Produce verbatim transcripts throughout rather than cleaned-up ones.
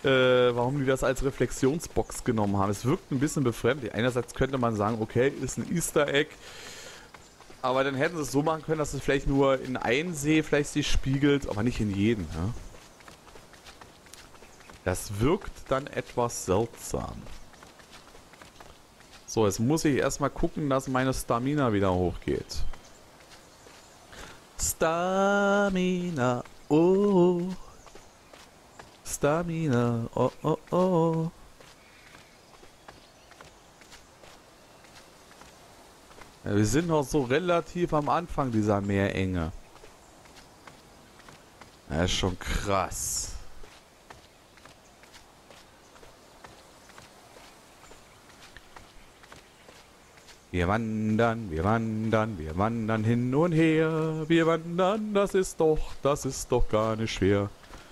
äh, warum die das als Reflexionsbox genommen haben. Es wirkt ein bisschen befremdlich. Einerseits könnte man sagen, okay, ist ein Easter Egg. Aber dann hätten sie es so machen können, dass es vielleicht nur in einen See vielleicht sich spiegelt, aber nicht in jeden. Ja? Das wirkt dann etwas seltsam. So, jetzt muss ich erstmal gucken, dass meine Stamina wieder hochgeht. Stamina, oh. Stamina, oh, oh, oh. Ja, wir sind noch so relativ am Anfang dieser Meerenge. Das ist schon krass. Wir wandern, wir wandern, wir wandern hin und her. Wir wandern, das ist doch, das ist doch gar nicht schwer.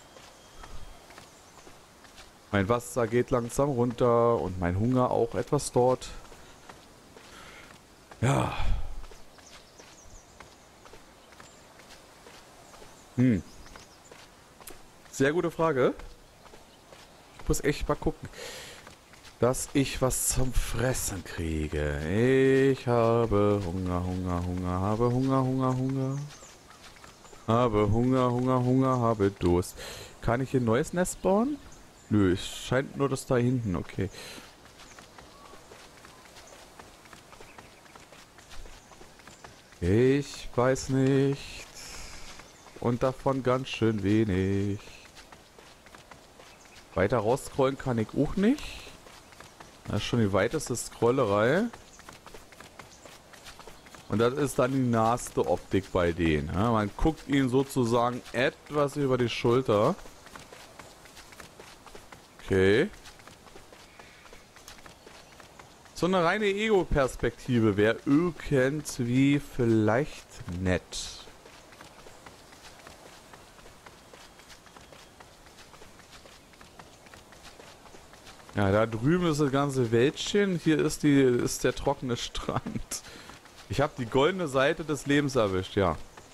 Mein Wasser geht langsam runter und mein Hunger auch etwas dort. Ja. Hm. Sehr gute Frage. Ich muss echt mal gucken, dass ich was zum Fressen kriege. Ich habe Hunger, Hunger, Hunger, habe Hunger, Hunger, Hunger. Habe Hunger, Hunger, Hunger, habe Durst. Kann ich hier ein neues Nest bauen? Nö, es scheint nur das da hinten, okay. Ich weiß nicht. Und davon ganz schön wenig. Weiter rausscrollen kann ich auch nicht. Das ist schon die weiteste Scrollerei. Und das ist dann die naheste Optik bei denen. Ja, man guckt ihnen sozusagen etwas über die Schulter. Okay. So eine reine Ego-Perspektive wäre irgendwie vielleicht nett. Ja, da drüben ist das ganze Wäldchen. Hier ist, die, ist der trockene Strand. Ich habe die goldene Seite des Lebens erwischt, ja.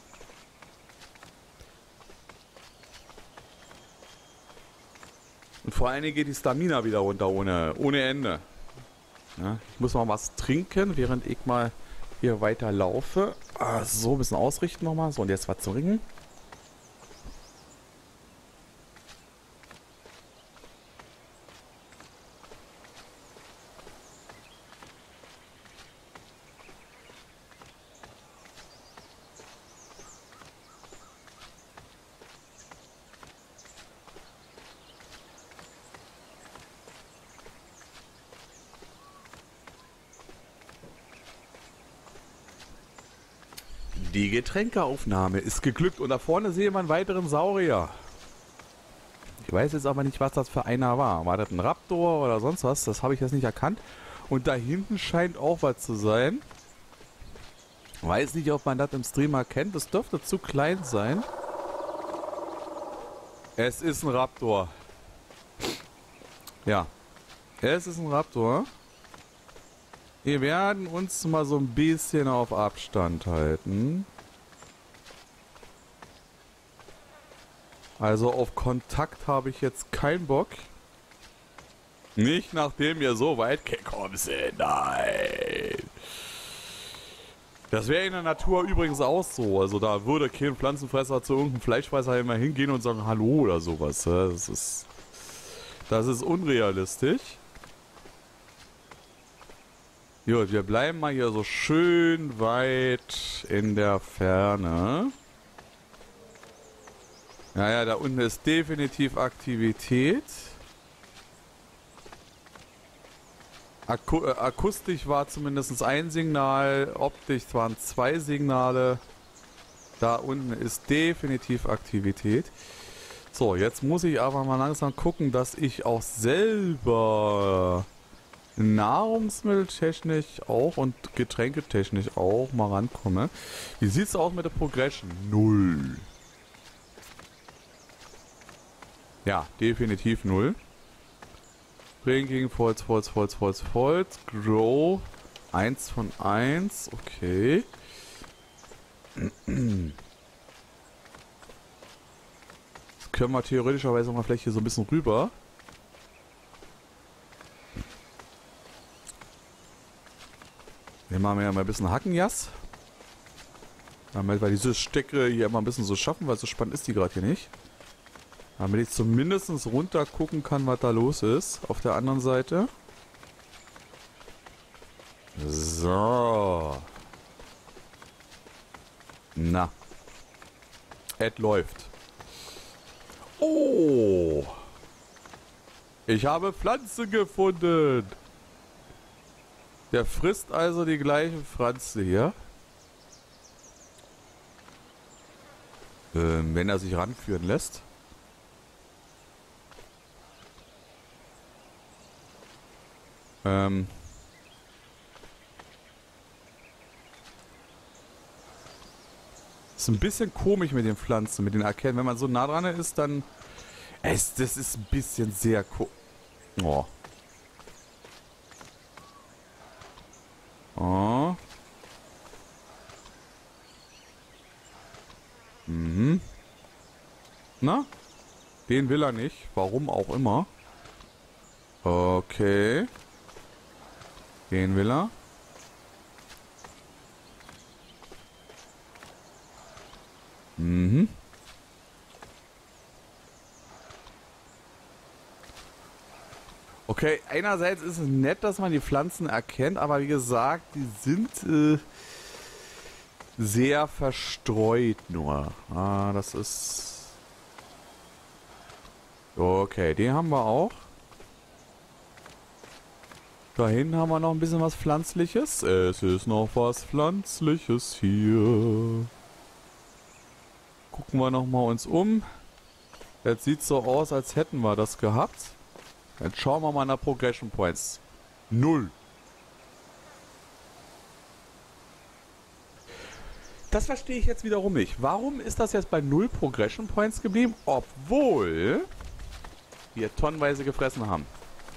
Und vor allen Dingen geht die Stamina wieder runter ohne, ohne Ende. Ja, ich muss mal was trinken, während ich mal hier weiter laufe. Ah, so, ein bisschen ausrichten nochmal. So, und jetzt was trinken. Die Getränkeaufnahme ist geglückt und da vorne sehen wir einen weiteren Saurier. Ich weiß jetzt aber nicht, was das für einer war. War das ein Raptor oder sonst was? Das habe ich jetzt nicht erkannt. Und da hinten scheint auch was zu sein. Weiß nicht, ob man das im Stream erkennt. Das dürfte zu klein sein. Es ist ein Raptor. Ja. Es ist ein Raptor. Wir werden uns mal so ein bisschen auf Abstand halten. Also auf Kontakt habe ich jetzt keinen Bock. Nicht nachdem wir so weit gekommen sind. Nein. Das wäre in der Natur übrigens auch so. Also da würde kein Pflanzenfresser zu irgendeinem Fleischfresser immer hingehen und sagen Hallo oder sowas. Das ist, das ist unrealistisch. Gut, wir bleiben mal hier so schön weit in der Ferne. Ja, ja, da unten ist definitiv Aktivität. Aku äh, akustisch war zumindest ein Signal, optisch waren zwei Signale. Da unten ist definitiv Aktivität. So, jetzt muss ich aber mal langsam gucken, dass ich auch selber nahrungsmitteltechnisch auch und getränketechnisch auch mal rankomme. Wie sieht es aus mit der Progression? Null. Ja, definitiv null. Ranking, Falls, Falls, Falls, Falls, Falls. Grow. eins von eins. Okay. Jetzt können wir theoretischerweise mal vielleicht hier so ein bisschen rüber. Wir machen ja mal ein bisschen Hackenjas. Damit wir diese Stecke hier mal ein bisschen so schaffen, weil so spannend ist die gerade hier nicht. Damit ich zumindest runter gucken kann, was da los ist. Auf der anderen Seite. So. Na. Es läuft. Oh. Ich habe Pflanzen gefunden. Der frisst also die gleiche Pflanze hier. Ähm, wenn er sich ranführen lässt. Ähm. Ist ein bisschen komisch mit den Pflanzen, mit den Erkennen. Wenn man so nah dran ist, dann... Es, das ist ein bisschen sehr ko... Oh. Oh. Mhm. Na? Den will er nicht. Warum auch immer. Okay. Den will er. Mhm. Okay, einerseits ist es nett, dass man die Pflanzen erkennt, aber wie gesagt, die sind äh, sehr verstreut nur. Ah, das ist... Okay, den haben wir auch. Da hinten haben wir noch ein bisschen was Pflanzliches. Es ist noch was Pflanzliches hier. Gucken wir nochmal uns um. Jetzt sieht so aus, als hätten wir das gehabt. Jetzt schauen wir mal nach Progression Points. Null. Das verstehe ich jetzt wiederum nicht. Warum ist das jetzt bei null Progression Points geblieben, obwohl wir tonnenweise gefressen haben?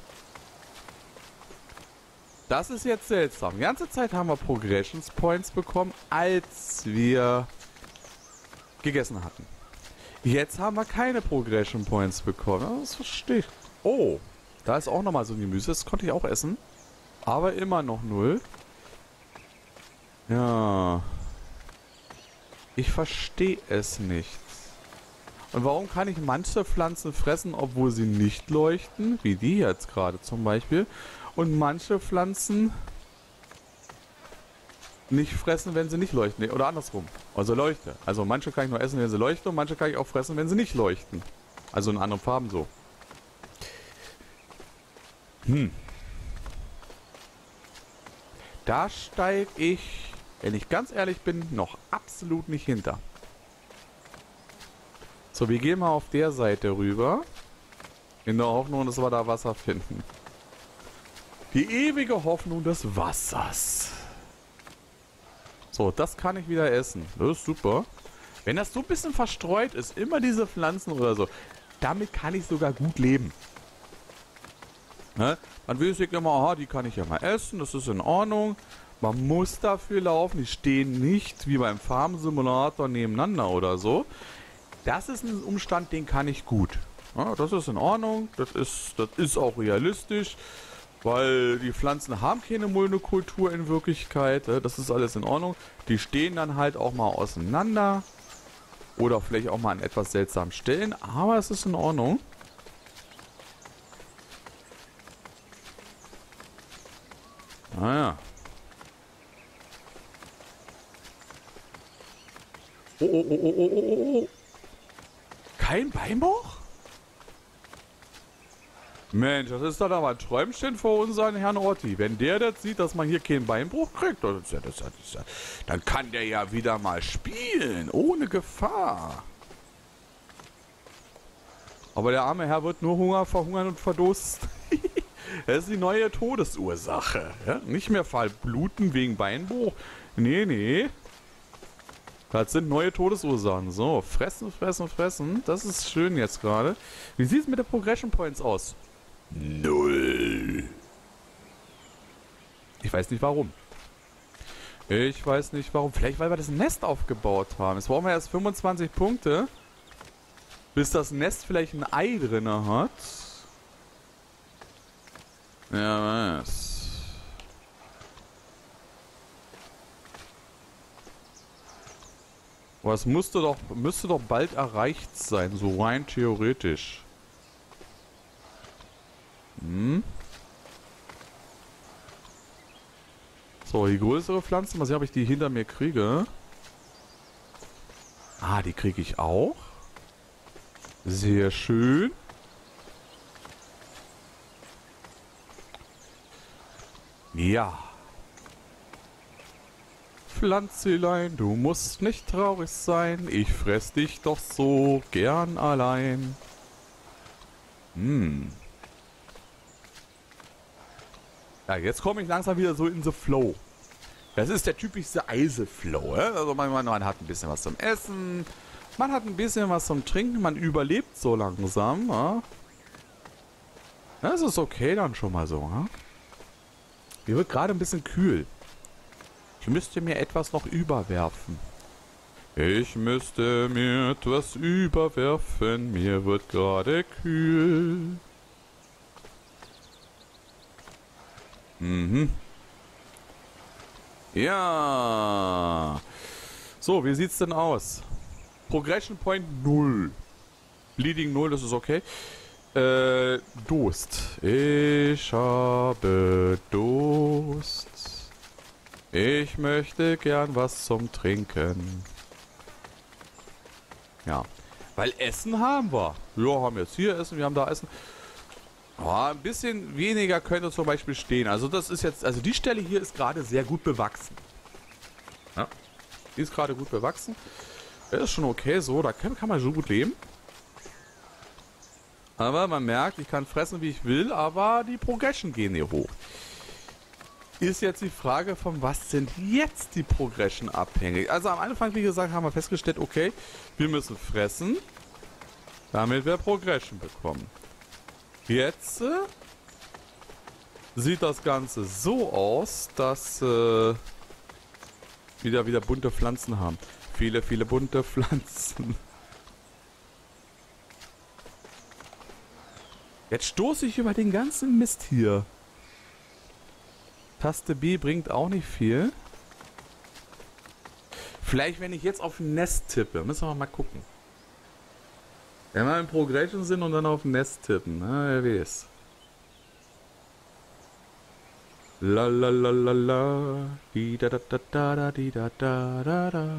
Das ist jetzt seltsam. Die ganze Zeit haben wir Progression Points bekommen, als wir gegessen hatten. Jetzt haben wir keine Progression Points bekommen. Das verstehe ich. Oh, da ist auch nochmal so ein Gemüse. Das konnte ich auch essen. Aber immer noch null. Ja. Ich verstehe es nicht. Und warum kann ich manche Pflanzen fressen, obwohl sie nicht leuchten? Wie die jetzt gerade zum Beispiel. Und manche Pflanzen nicht fressen, wenn sie nicht leuchten. Nee, oder andersrum. Also leuchte. Also manche kann ich nur essen, wenn sie leuchten. Und manche kann ich auch fressen, wenn sie nicht leuchten. Also in anderen Farben so. Hm. Da steige ich, wenn ich ganz ehrlich bin, noch absolut nicht hinter. So, wir gehen mal auf der Seite rüber. In der Hoffnung, dass wir da Wasser finden. Die ewige Hoffnung des Wassers. So, das kann ich wieder essen. Das ist super. Wenn das so ein bisschen verstreut ist, immer diese Pflanzen oder so, damit kann ich sogar gut leben. Ne? Man will sich immer, aha, die kann ich ja mal essen, das ist in Ordnung. Man muss dafür laufen, die stehen nicht wie beim Farm-Simulator nebeneinander oder so. Das ist ein Umstand, den kann ich gut. Ja, das ist in Ordnung, das ist, das ist auch realistisch, weil die Pflanzen haben keine Monokultur in Wirklichkeit. Das ist alles in Ordnung. Die stehen dann halt auch mal auseinander oder vielleicht auch mal an etwas seltsamen Stellen, aber es ist in Ordnung. Naja. Oh, oh, oh, oh, oh, oh, oh. Kein Beinbruch? Mensch, das ist doch aber ein Träumchen vor unseren Herrn Orti. Wenn der das sieht, dass man hier keinen Beinbruch kriegt, das ist ja, das ist ja, das ist ja, dann kann der ja wieder mal spielen, ohne Gefahr. Aber der arme Herr wird nur Hunger, verhungern und verdursten. Das ist die neue Todesursache. Ja? Nicht mehr verbluten wegen Beinbruch. Nee, nee. Das sind neue Todesursachen. So, fressen, fressen, fressen. Das ist schön jetzt gerade. Wie sieht es mit den Progression Points aus? Null. Ich weiß nicht warum. Ich weiß nicht warum. Vielleicht weil wir das Nest aufgebaut haben. Jetzt brauchen wir erst fünfundzwanzig Punkte, bis das Nest vielleicht ein Ei drin hat. Ja, was? Aber es musste doch, müsste doch bald erreicht sein, so rein theoretisch. Hm. So, die größere Pflanze. Mal sehen, ob ich die hinter mir kriege. Ah, die kriege ich auch. Sehr schön. Ja. Pflanzelein, du musst nicht traurig sein. Ich fress dich doch so gern allein. Hm. Ja, jetzt komme ich langsam wieder so in the Flow. Das ist der typische Eise-Flow. Ja? Also man, man, man hat ein bisschen was zum Essen. Man hat ein bisschen was zum Trinken. Man überlebt so langsam. Ja? Das ist okay dann schon mal so. Ja? Mir wird gerade ein bisschen kühl. Ich müsste mir etwas noch überwerfen. Ich müsste mir etwas überwerfen. Mir wird gerade kühl. Mhm. Ja. So, wie sieht's denn aus? Progression Point null. Bleeding null, das ist okay. Äh, Durst. Ich habe Durst. Ich möchte gern was zum Trinken. Ja. Weil Essen haben wir. Ja, haben jetzt hier Essen, wir haben da Essen. Oh, ein bisschen weniger könnte zum Beispiel stehen. Also das ist jetzt, also die Stelle hier ist gerade sehr gut bewachsen. Ja. Die ist gerade gut bewachsen. Das ist schon okay so, da kann, kann man so gut leben. Aber man merkt, ich kann fressen, wie ich will, aber die Progression gehen hier hoch. Ist jetzt die Frage, von was sind jetzt die Progression abhängig? Also am Anfang, wie gesagt, haben wir festgestellt, okay, wir müssen fressen, damit wir Progression bekommen. Jetzt äh, sieht das Ganze so aus, dass äh, wieder wieder bunte Pflanzen haben. Viele, viele bunte Pflanzen. Jetzt stoße ich über den ganzen Mist hier. Taste B bringt auch nicht viel. Vielleicht, wenn ich jetzt auf Nest tippe. Müssen wir mal gucken. Wenn wir in Progression sind und dann auf Nest tippen. Na, wer weiß. La la la la la. Di da da da da da di da da da da.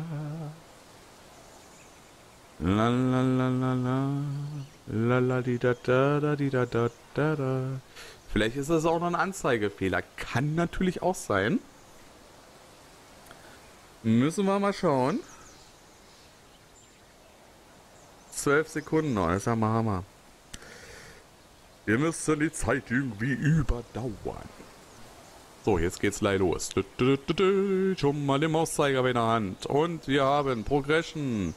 La la la la la. La la di da da da di da da da da. Vielleicht ist das auch noch ein Anzeigefehler. Kann natürlich auch sein. Müssen wir mal schauen. Zwölf Sekunden noch, das ist ja mal Hammer. Wir müssen die Zeit irgendwie überdauern. So, jetzt geht's gleich los. Schon mal den Mauszeiger in der Hand. Und wir haben Progression.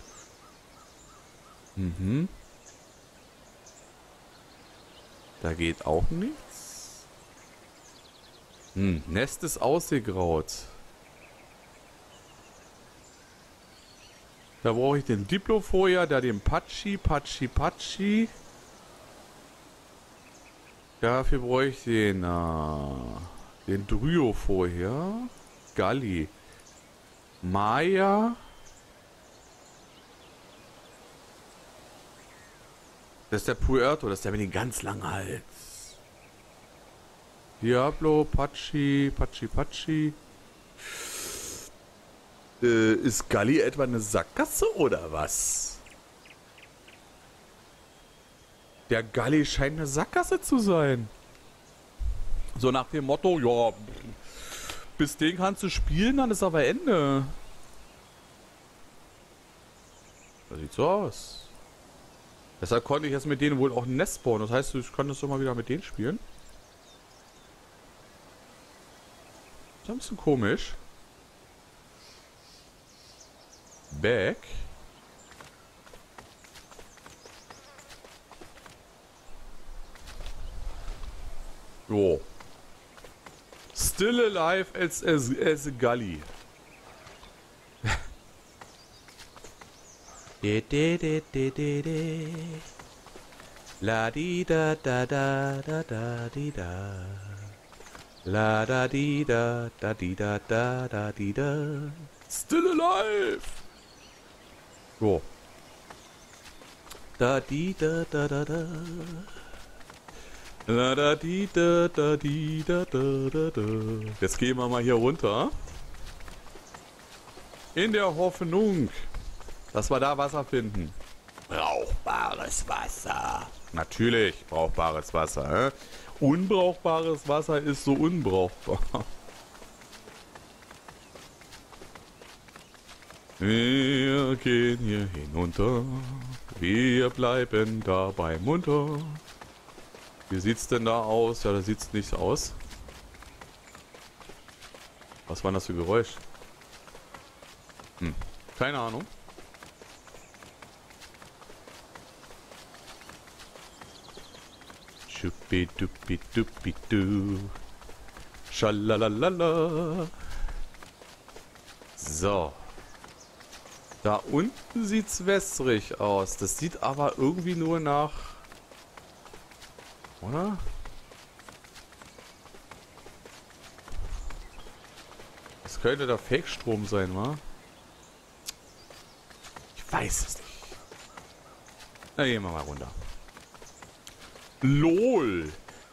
Mhm. Da geht auch nichts. Hm, Nest ist ausgegraut. Da brauche ich den Diplofolia, da den Patschi, Patschi, Patschi. Dafür brauche ich den, äh, den Dryofolia. Galli. Maya. Das ist der Puerto, das ist der mit dem ganz langen Hals. Diablo, Patschi, Patschi, Patschi. Äh, ist Galli etwa eine Sackgasse oder was? Der Galli scheint eine Sackgasse zu sein. So nach dem Motto, ja, bis den kannst du spielen, dann ist aber Ende. Das sieht so aus. Deshalb konnte ich jetzt mit denen wohl auch ein Nest bauen. Das heißt, ich kann das doch mal wieder mit denen spielen. Das ist ein bisschen komisch. Back. Jo. Still alive as, as, as a gully. De de de de de de. La di da da da da da di da. La da di da da di da da da di da. Still alive. So. Da di da da da da. Da da di da da di da da da da. Jetzt gehen wir mal hier runter. In der Hoffnung, dass wir da Wasser finden. Brauchbares Wasser. Natürlich brauchbares Wasser. Äh? Unbrauchbares Wasser ist so unbrauchbar. Wir gehen hier hinunter. Wir bleiben dabei munter. Wie sieht's denn da aus? Ja, da sieht's nicht aus. Was war das für Geräusch? Hm, keine Ahnung. Schuppiduppiduppidu. Schalalalala. So. Da unten sieht's wässrig aus. Das sieht aber irgendwie nur nach... Oder? Das könnte der Fake-Strom sein, wa? Ich weiß es nicht. Na, gehen wir mal runter. LOL!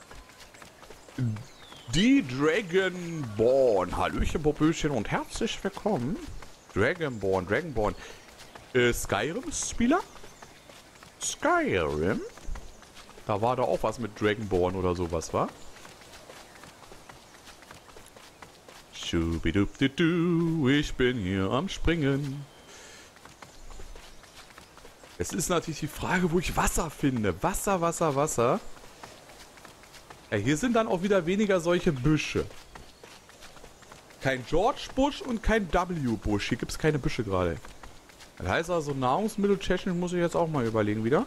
Die Dragonborn. Hallöchen, Popöchen und herzlich willkommen. Dragonborn, Dragonborn. Äh, Skyrim-Spieler? Skyrim? Da war da auch was mit Dragonborn oder sowas, wa? Schubidubdidu, ich bin hier am Springen. Es ist natürlich die Frage, wo ich Wasser finde. Wasser, Wasser, Wasser. Ja, hier sind dann auch wieder weniger solche Büsche. Kein George-Busch und kein W-Busch. Hier gibt es keine Büsche gerade. Das heißt also, nahrungsmitteltechnisch muss ich jetzt auch mal überlegen wieder.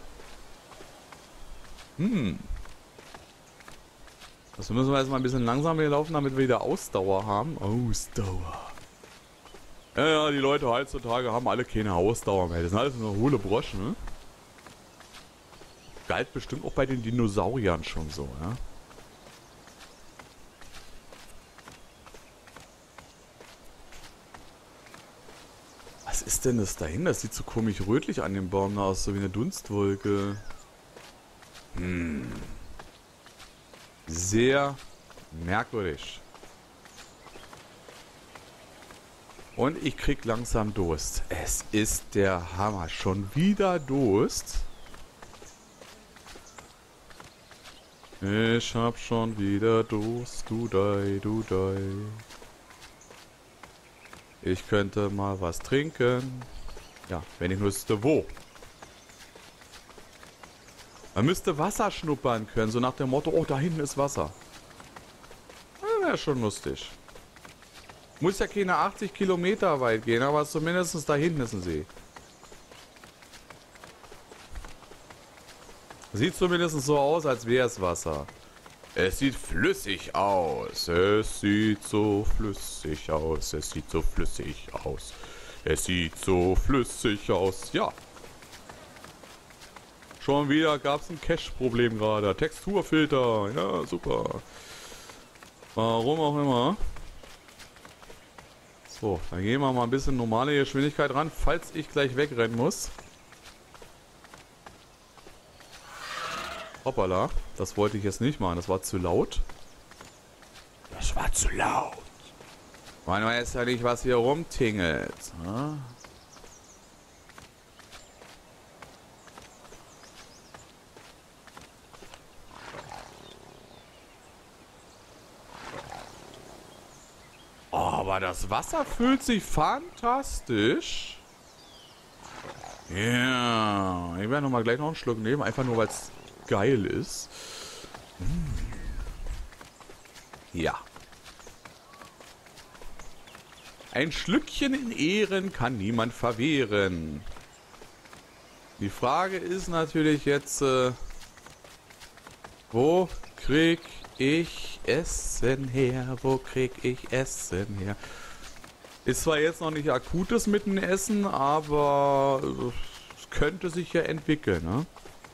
Hm. Das müssen wir jetzt mal ein bisschen langsamer hier laufen, damit wir wieder Ausdauer haben. Ausdauer. Ja, ja, die Leute heutzutage haben alle keine Ausdauer mehr. Das sind alles nur hohle Broschen, ne? Galt bestimmt auch bei den Dinosauriern schon so, ja? Was ist denn das dahin? Das sieht so komisch rötlich an dem Baum aus, so wie eine Dunstwolke. Hm. Sehr merkwürdig. Und ich krieg langsam Durst. Es ist der Hammer. Schon wieder Durst. Ich hab schon wieder Durst. Du dei, du dei. Ich könnte mal was trinken. Ja, wenn ich wüsste, wo. Man müsste Wasser schnuppern können, so nach dem Motto, oh, da hinten ist Wasser. Ja, wäre schon lustig. Muss ja keine achtzig Kilometer weit gehen, aber zumindest da hinten ist ein See. Sieht zumindest so aus, als wäre es Wasser. Es sieht flüssig aus. Es sieht so flüssig aus. Es sieht so flüssig aus. Es sieht so flüssig aus. Ja. Schon wieder gab es ein Cache-Problem gerade. Texturfilter. Ja, super. Warum auch immer. So, dann gehen wir mal ein bisschen normale Geschwindigkeit ran, falls ich gleich wegrennen muss. Hoppala, das wollte ich jetzt nicht machen. Das war zu laut. Das war zu laut. Man weiß ja nicht, was hier rumtingelt. Ne? Oh, aber das Wasser fühlt sich fantastisch. Ja, yeah. Ich werde noch mal gleich noch einen Schluck nehmen, einfach nur weil es geil ist. Ja. Ein Schlückchen in Ehren kann niemand verwehren. Die Frage ist natürlich jetzt, äh, wo krieg ich Essen her? Wo krieg ich Essen her? Ist zwar jetzt noch nicht akutes mit dem Essen, aber es könnte sich ja entwickeln, ne?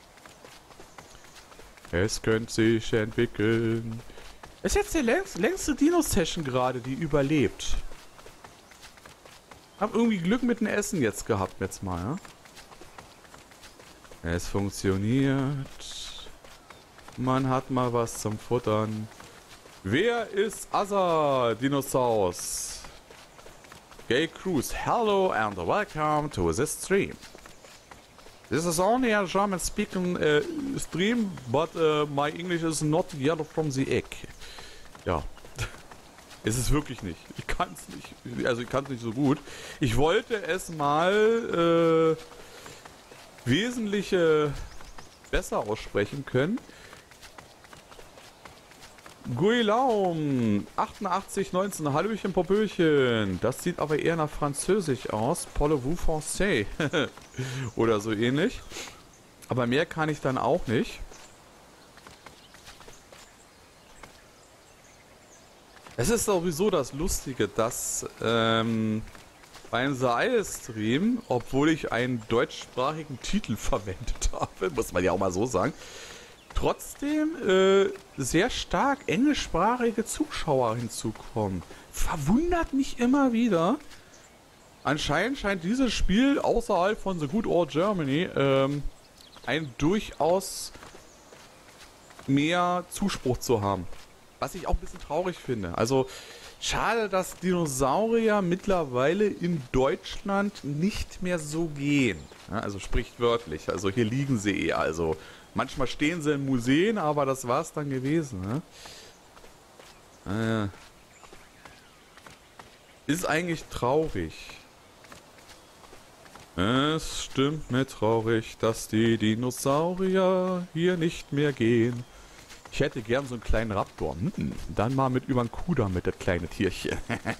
Es könnte sich entwickeln. Ist jetzt die längst, längste Dino-Session gerade, die überlebt. Hab irgendwie Glück mit dem Essen jetzt gehabt, jetzt mal, ja? Es funktioniert. Man hat mal was zum Futtern. Wer ist Asa Dinosaurs? Gay Cruise, hello and welcome to this stream. This is only a German speaking uh, stream, but uh, my English is not yellow from the egg. Ja. Es ist wirklich nicht. Ich kann es nicht. Also ich kann es nicht so gut. Ich wollte es mal äh, wesentliche besser aussprechen können. Guilaum achtundachtzig neunzehn, Hallöchen Popöchen. Das sieht aber eher nach Französisch aus. Parlez-vous français? Oder so ähnlich. Aber mehr kann ich dann auch nicht. Es ist sowieso das Lustige, dass ähm, beim Seil-Stream, obwohl ich einen deutschsprachigen Titel verwendet habe, muss man ja auch mal so sagen, trotzdem äh, sehr stark englischsprachige Zuschauer hinzukommen. Verwundert mich immer wieder. Anscheinend scheint dieses Spiel außerhalb von The Good Old Germany ähm, ein durchaus mehr Zuspruch zu haben. Was ich auch ein bisschen traurig finde. Also schade, dass Dinosaurier mittlerweile in Deutschland nicht mehr so gehen. Ja, also sprichwörtlich. Also hier liegen sie eher. Also manchmal stehen sie in Museen, aber das war's dann gewesen. Ne? Äh, ist eigentlich traurig. Es stimmt mir traurig, dass die Dinosaurier hier nicht mehr gehen. Ich hätte gern so einen kleinen Raptor. Hm, dann mal mit über den Kuder mit das kleine Tierchen.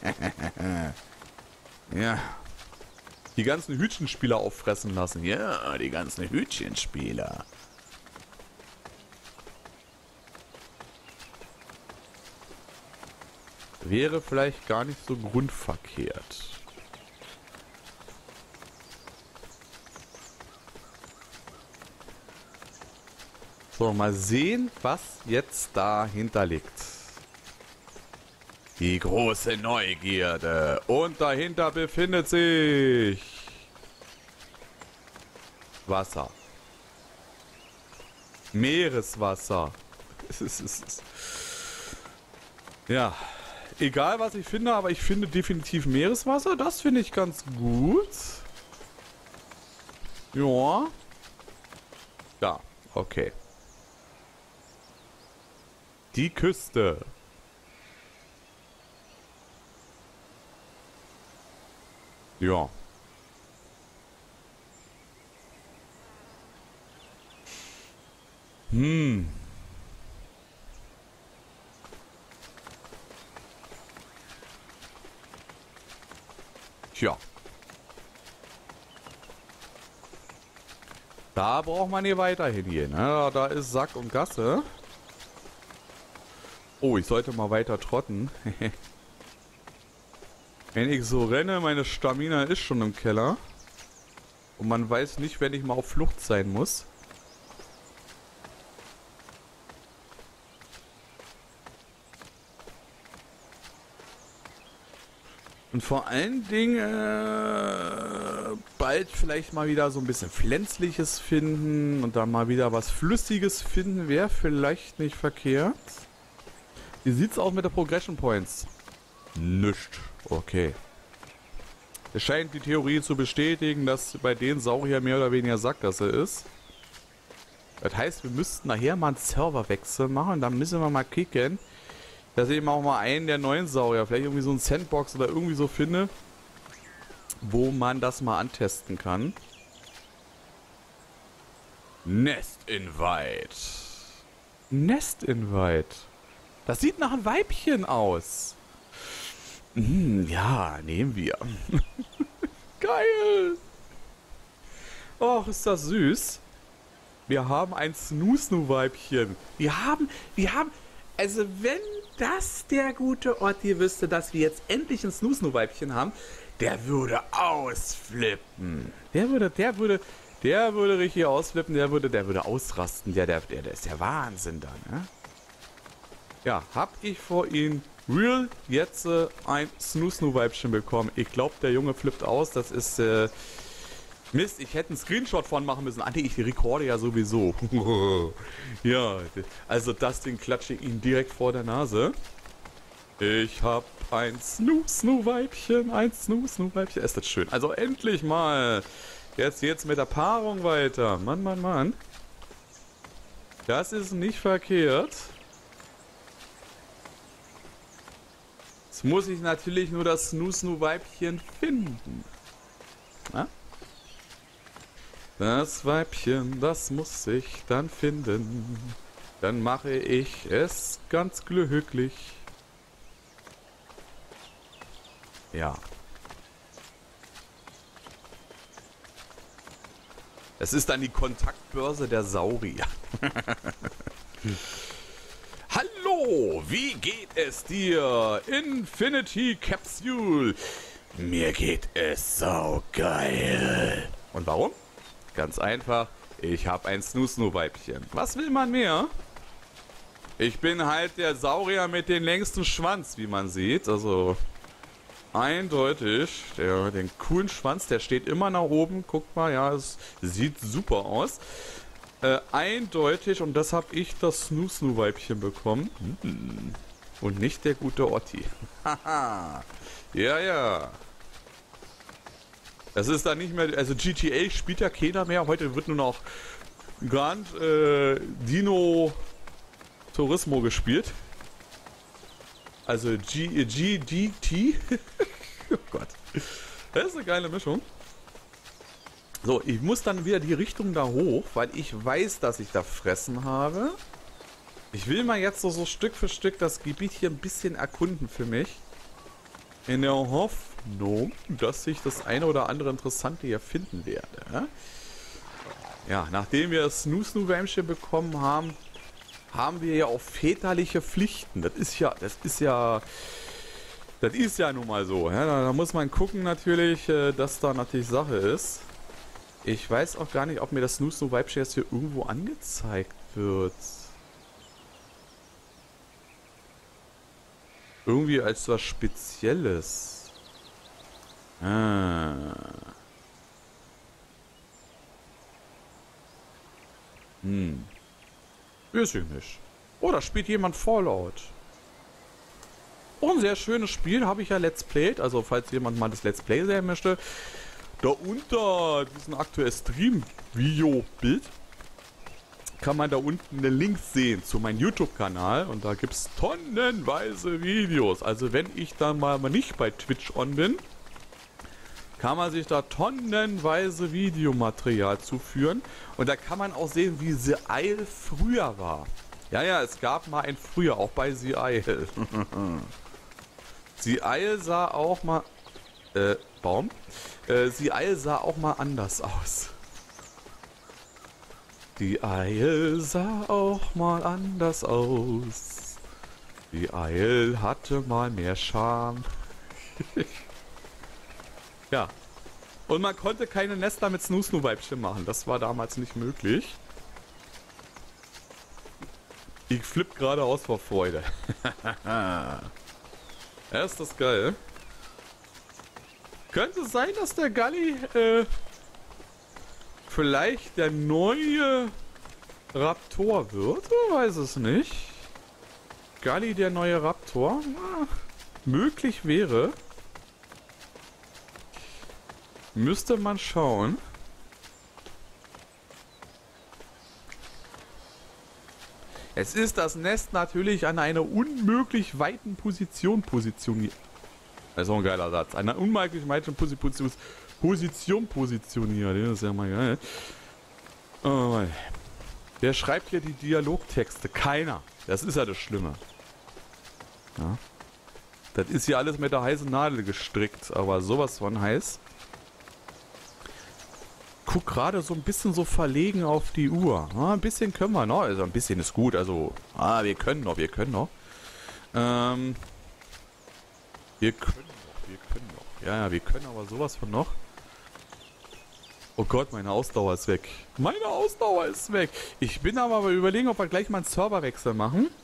Ja. Die ganzen Hütchenspieler auffressen lassen. Ja, die ganzen Hütchenspieler. Wäre vielleicht gar nicht so grundverkehrt. So, mal sehen, was jetzt dahinter liegt. Die große Neugierde. Und dahinter befindet sich Wasser. Meereswasser. Es ist, es ist. Ja, egal was ich finde, aber ich finde definitiv Meereswasser. Das finde ich ganz gut. Ja. Ja, okay. Die Küste. Ja. Hm. Tja. Da braucht man hier weiterhin gehen. Ne? Da ist Sack und Gasse. Oh, ich sollte mal weiter trotten. Wenn ich so renne, meine Stamina ist schon im Keller. Und man weiß nicht, wenn ich mal auf Flucht sein muss. Und vor allen Dingen äh, bald vielleicht mal wieder so ein bisschen Pflänzliches finden und dann mal wieder was Flüssiges finden, wäre vielleicht nicht verkehrt. Wie sieht's aus mit der Progression Points? Nischt. Okay. Es scheint die Theorie zu bestätigen, dass bei den Saurier mehr oder weniger Sackgasse ist. Das heißt, wir müssten nachher mal einen Serverwechsel machen. Dann müssen wir mal kicken, dass ich eben auch mal einen der neuen Saurier, vielleicht irgendwie so ein Sandbox oder irgendwie so finde, wo man das mal antesten kann. Nest Invite. Nest Invite. Das sieht nach einem Weibchen aus. Hm, ja, nehmen wir. Geil. Och, ist das süß. Wir haben ein Snoo-Snoo-Weibchen. Wir haben, wir haben, also wenn das der gute Ort hier wüsste, dass wir jetzt endlich ein Snoo-Snoo-Weibchen haben, der würde ausflippen. Der würde, der würde, der würde richtig ausflippen, der würde, der würde ausrasten. Der, der, der, der ist der Wahnsinn dann, ne? Ja, hab ich vor ihm real jetzt äh, ein Snoo-Snoo-Weibchen bekommen. Ich glaube, der Junge flippt aus. Das ist, äh, Mist, ich hätte einen Screenshot von machen müssen. Ah, nee, ich recorde ja sowieso. Ja, also das Ding klatsche ich ihm direkt vor der Nase. Ich hab ein Snoo-Snoo-Weibchen, ein Snoo-Snoo-Weibchen. Ist das schön. Also endlich mal. Jetzt jetzt mit der Paarung weiter. Mann, Mann, Mann. Das ist nicht verkehrt. Jetzt muss ich natürlich nur das Snoo-Snoo-Weibchen finden. Na? Das Weibchen, das muss ich dann finden. Dann mache ich es ganz glücklich. Ja. Es ist dann die Kontaktbörse der Saurier. Hallo, wie geht es dir? Infinity Capsule. Mir geht es saugeil. Und warum? Ganz einfach, ich habe ein Snoo-Snoo-Weibchen. Was will man mehr? Ich bin halt der Saurier mit dem längsten Schwanz, wie man sieht. Also eindeutig, der, den coolen Schwanz, der steht immer nach oben. Guck mal, ja, es sieht super aus. Äh, eindeutig, und das habe ich das Snoo-Snoo-Weibchen bekommen. Hm. Und nicht der gute Otti. Haha. Ja, ja. Das ist dann nicht mehr, also G T A spielt ja keiner mehr. Heute wird nur noch Grand äh, Dino Turismo gespielt. Also G, G D T. Oh Gott. Das ist eine geile Mischung. So, ich muss dann wieder die Richtung da hoch, weil ich weiß, dass ich da fressen habe. Ich will mal jetzt so, so Stück für Stück das Gebiet hier ein bisschen erkunden für mich. In der Hoffnung, dass ich das eine oder andere Interessante hier finden werde. Ja, nachdem wir das Snoo-Snoo-Wämchen bekommen haben, haben wir ja auch väterliche Pflichten. Das ist ja, das ist ja, das ist ja nun mal so. Ja, da, da muss man gucken natürlich, dass da natürlich Sache ist. Ich weiß auch gar nicht, ob mir das Snoo-Snoo-Weibchen jetzt hier irgendwo angezeigt wird. Irgendwie als was Spezielles. Ah. Hm. Weiß ich nicht. Oh, da spielt jemand Fallout. Oh, ein sehr schönes Spiel, habe ich ja Let's Played. Also, falls jemand mal das Let's Play sehen möchte, da unter diesem aktuellen Stream-Video-Bild kann man da unten einen Link sehen zu meinem YouTube-Kanal. Und da gibt es tonnenweise Videos. Also, wenn ich dann mal nicht bei Twitch on bin, kann man sich da tonnenweise Videomaterial zuführen. Und da kann man auch sehen, wie The Isle früher war. Ja, ja, es gab mal ein früher, auch bei The Isle. The Isle sah auch mal... Äh, Baum? Äh, The Isle sah auch mal anders aus. The Isle sah auch mal anders aus. The Isle hatte mal mehr Charme. Ja. Und man konnte keine Nester mit Snoo-Snoo-Weibchen machen. Das war damals nicht möglich. Ich flipp gerade aus vor Freude. Ja, ist das geil. Könnte sein, dass der Galli äh, vielleicht der neue Raptor wird. Ich weiß es nicht. Galli der neue Raptor. Na, möglich wäre. Müsste man schauen. Es ist das Nest natürlich an einer unmöglich weiten Position positioniert. Das ist auch ein geiler Satz. An einer unmöglich weiten Position, Position positioniert. Das ist ja mal geil. Oh, wer schreibt hier die Dialogtexte? Keiner. Das ist ja das Schlimme. Ja. Das ist hier alles mit der heißen Nadel gestrickt. Aber sowas von heiß. Guck gerade so ein bisschen so verlegen auf die Uhr. Ah, ein bisschen können wir noch. Also ein bisschen ist gut. Also, ah, wir können noch, wir können noch. Ähm, wir können noch, wir können noch. Ja, ja, wir können aber sowas von noch. Oh Gott, meine Ausdauer ist weg. Meine Ausdauer ist weg. Ich bin aber überlegen, ob wir gleich mal einen Serverwechsel machen.